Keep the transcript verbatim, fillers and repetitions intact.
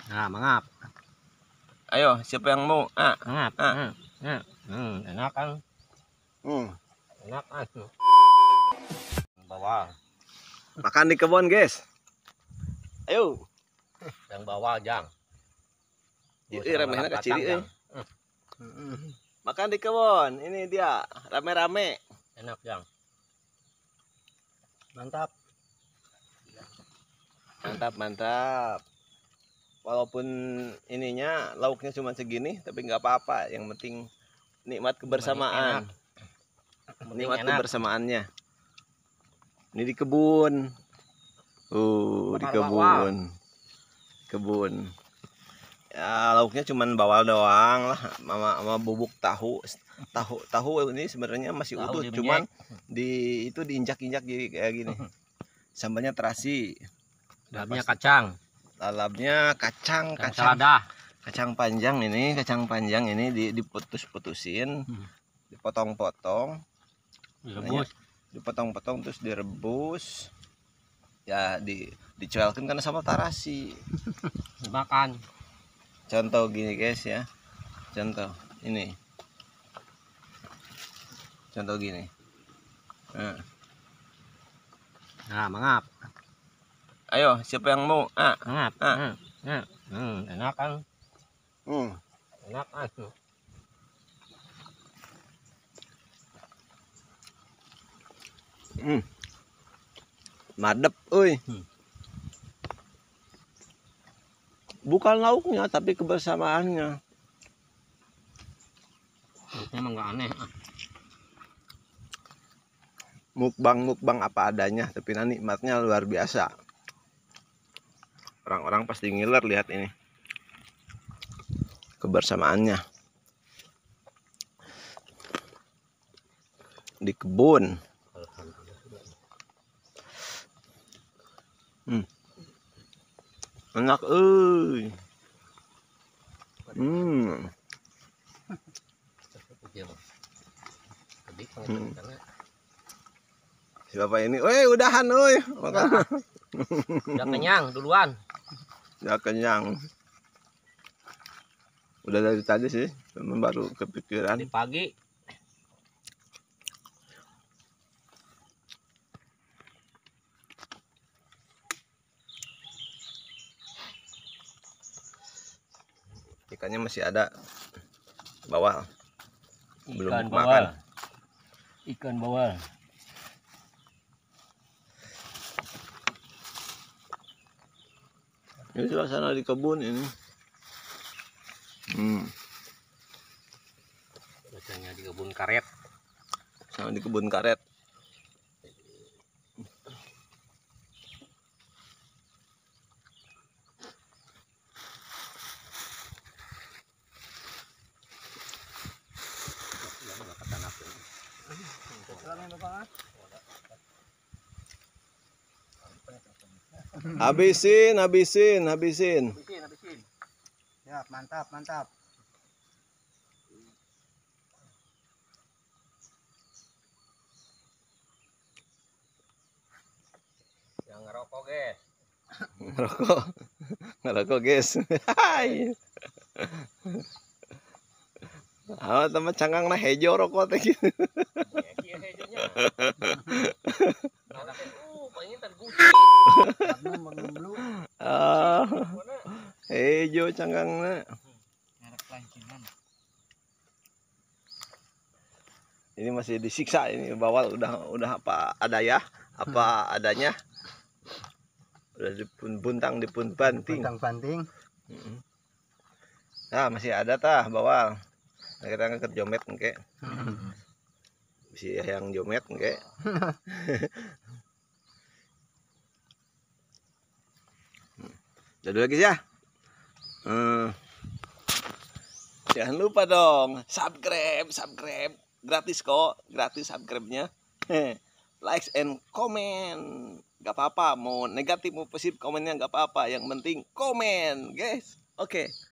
Nah, mangap. Ayo, siapa yang mau? Ah, Mangap. ah. Hmm. Hmm. Hmm. Enak kan? Hmm. Enak kan? Bawal. Makan di kebun, guys. Ayo. Yang bawal, Jang. Ih, remehna kecil euy. Makan di kebun. Ini dia, rame-rame. Enak, Jang. Mantap. Mantap, mantap. Walaupun ininya lauknya cuma segini, tapi nggak apa-apa. Yang penting nikmat kebersamaan. Nikmat enak. kebersamaannya. Ini di kebun. Uh, di kebun. Kebun. Ya, lauknya cuma bawal doang lah, sama, sama bubuk tahu. Tahu tahu ini sebenarnya masih Tahu utuh, di cuman di itu diinjak-injak jadi kayak gini. Sambalnya terasi. Dalamnya kacang. Dalamnya kacang, Dan kacang. selada. Kacang panjang ini, kacang panjang ini diputus-putusin, Hmm. dipotong-potong. Direbus. Dipotong-potong terus direbus. Ya, di dicuelkan karena sambal terasi. Dimakan. Contoh gini guys ya. Contoh ini. Contoh gini. Nah, nah mangap. Ayo, siapa yang mau? Ah, Mangap. ah. Hmm. Hmm. Hmm. Enak kan? Hmm. Enak kan? Hmm. Madep, euy. Hmm. Bukan lauknya tapi kebersamaannya. Emang nggak aneh. Mukbang-mukbang apa adanya, tapi nikmatnya luar biasa. Orang-orang pasti ngiler lihat ini. Kebersamaannya. Di kebun. Hmm. Enak euy. Hmm. Hmm. Si bapak ini, "Woi, udahan euy." Makan. Udah kenyang duluan. Udah kenyang. Udah dari tadi sih, teman baru kepikiran. Di pagi. Ikannya masih ada bawah. Belum Ikan makan. bawal. Ikan bawal. Ini suasana di kebun ini. Hmm. Biasanya di kebun karet. Sama di kebun karet. Habisin, habisin, habisin. Habisin, habisin. Ya, mantap, mantap. Yang ngerokok, guys. Ngerokok. Ngerokok, guys. Hai. Ah, teman canggang nah hejo rokok teh gitu. Iya, hejonya. Uh, pengen terguci. Ah, hejo canggangna. Ini masih disiksa ini bawal udah udah apa ada ya apa adanya udah dipun buntang dipun banting Buntang banting. nah masih ada tah bawal nah, kita ngangkat jomet engke si yang jomet engke jadi lagi ya hmm. Jangan lupa dong subscribe subscribe gratis kok gratis subscribe-nya likes and comment gak apa-apa mau negatif mau positif komennya gak apa-apa yang penting komen guys oke okay.